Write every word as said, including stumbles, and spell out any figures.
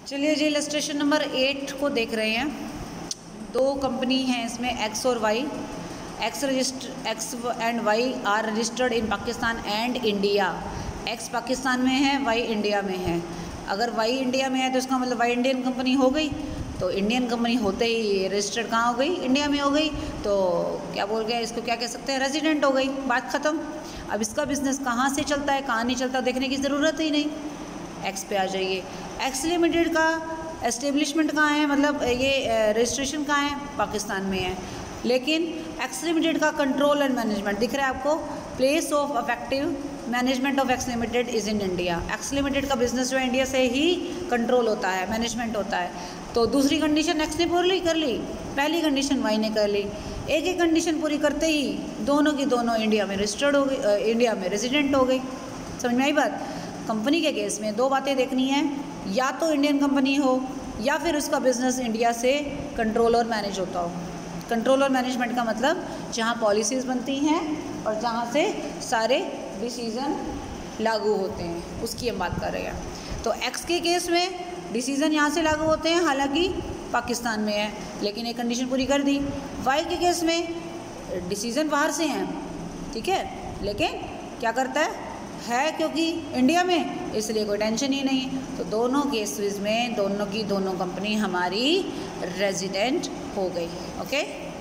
चलिए जी illustration number eight को देख रहे हैं। दो कंपनी हैं इसमें, एक्स और Y. X register X and Y are registered in Pakistan and India. X Pakistan में है, वाई इंडिया में है। अगर वाई इंडिया में है तो इसका मतलब वाई इंडियन कंपनी हो गई, तो इंडियन कंपनी होते ही रजिस्टर्ड कहाँ हो गई? इंडिया में हो गई। तो क्या बोल गया इसको, क्या कह सकते हैं? रेजिडेंट हो गई, बात ख़त्म। अब इसका बिजनेस कहाँ से चलता है कहाँ नहीं चलता देखने की ज़रूरत ही नहीं। एक्स पे आ जाइए। एक्स लिमिटेड का एस्टेब्लिशमेंट कहाँ है, मतलब ये रजिस्ट्रेशन कहाँ है? पाकिस्तान में है। लेकिन एक्स लिमिटेड का कंट्रोल एंड मैनेजमेंट दिख रहा है आपको। Place of effective management of X limited is in India. X limited का बिजनेस जो है इंडिया से ही कंट्रोल होता है, मैनेजमेंट होता है। तो दूसरी कंडीशन एक्स ने पूरी कर ली, पहली कंडीशन वाई ने कर ली। एक एक कंडीशन पूरी करते ही दोनों की दोनों इंडिया में रजिस्टर्ड हो गई, इंडिया में रेजिडेंट हो गई। समझ में आई बात? कंपनी के केस में दो बातें देखनी है, या तो इंडियन कंपनी हो या फिर उसका बिजनेस इंडिया से कंट्रोल और मैनेज होता हो। कंट्रोल और मैनेजमेंट का मतलब जहाँ पॉलिसीज़ बनती हैं और जहाँ से सारे डिसीज़न लागू होते हैं, उसकी हम बात कर रहे हैं। तो एक्स के केस में डिसीज़न यहाँ से लागू होते हैं, हालांकि पाकिस्तान में है, लेकिन एक कंडीशन पूरी कर दी। वाई के केस में डिसीज़न बाहर से हैं, ठीक है, लेकिन क्या करता है है क्योंकि इंडिया में, इसलिए कोई टेंशन ही नहीं। तो दोनों केसेस में दोनों की दोनों कंपनी हमारी रेजिडेंट हो गई। ओके।